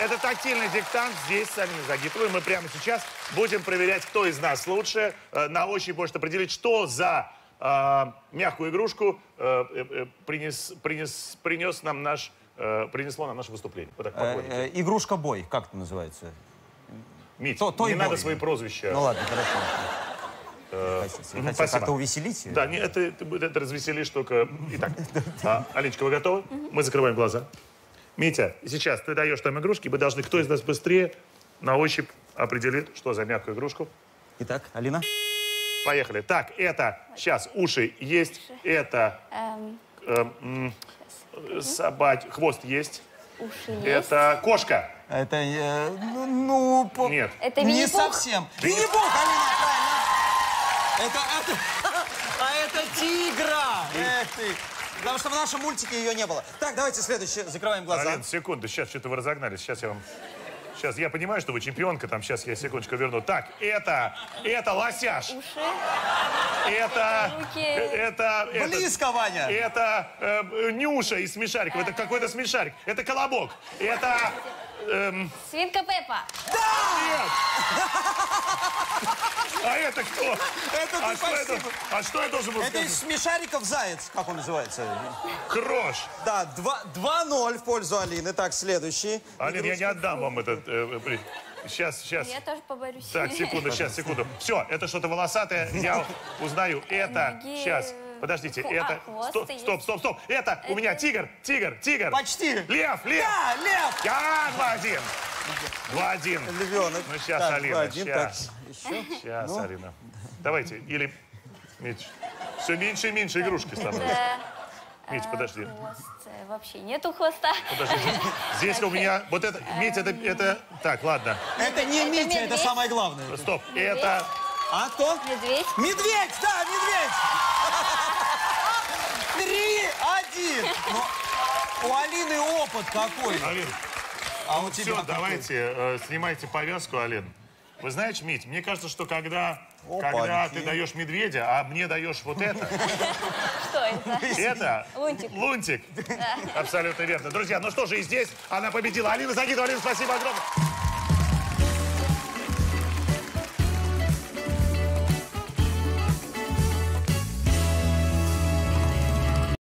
это тактильный диктант здесь с Алиной Загитовой. Мы прямо сейчас будем проверять, кто из нас лучше. На ощупь может определить, что за мягкую игрушку принесло нам наше выступление. Вот так, игрушка-бой, как это называется? Мить, не надо свои прозвища. Ну ладно, хорошо. Хотел как-то увеселить? Да, это развеселишь только... Итак, Алиночка, вы готовы? Мы закрываем глаза. Митя, сейчас ты даешь там игрушки, вы должны, кто из нас быстрее на ощупь определит, что за мягкую игрушку. Итак, Алина. Поехали. Так, это сейчас уши есть, это хвост есть. Уши есть. Это кошка. Это, Нет. Это не Винни-Пух? совсем. Винни-Пух, Алина, правильно. Это тигра. Эх ты. Потому что в нашем мультике ее не было. Так, давайте следующее. Закрываем глаза. Алин, секунду, сейчас что-то вы разогнались. Сейчас я понимаю, что вы чемпионка, там сейчас я секундочку верну. Так, это лосяш. Уши. Это Близко, Ваня. Это Нюша из смешариков. Это какой-то смешарик. Это колобок. Это... Свинка Пеппа. Нет! А это кто? Это спасибо. Что я должен был Это сказать? из смешариков заяц, как он называется? Крош. Да, 2-0 в пользу Алины. Так, следующий. Алин, я не отдам вам этот... Сейчас. Я тоже поборюсь. Так, секунду. Все, это что-то волосатое, я узнаю. Это, сейчас, подождите, это... Стоп. Это у меня тигр. Почти. Лев. Да, лев. 2-1. Львенок. Ну, сейчас, так, Алина, 2-1, сейчас. так, еще. Сейчас, Алина. Давайте, или... Мить, все меньше и меньше игрушки становятся. Мить, подожди. Хвост. Вообще нету хвоста. Подожди. Здесь у меня... Вот это... Мить, это... Так, ладно. Это не Митя, это медведь. самое главное. Стоп. Это... А кто? Медведь. Медведь, да, медведь. 3-1. Но у Алины опыт какой. Алин, А у тебя все, какой? давайте, снимайте повязку, Алин. Вы знаете, Мить, мне кажется, что когда Опаньки. ты даешь медведя, а мне даешь вот это, Что это? это Лунтик. Лунтик. Абсолютно верно. Друзья, ну что же, и здесь она победила. Алина Загитова. Алина, спасибо огромное.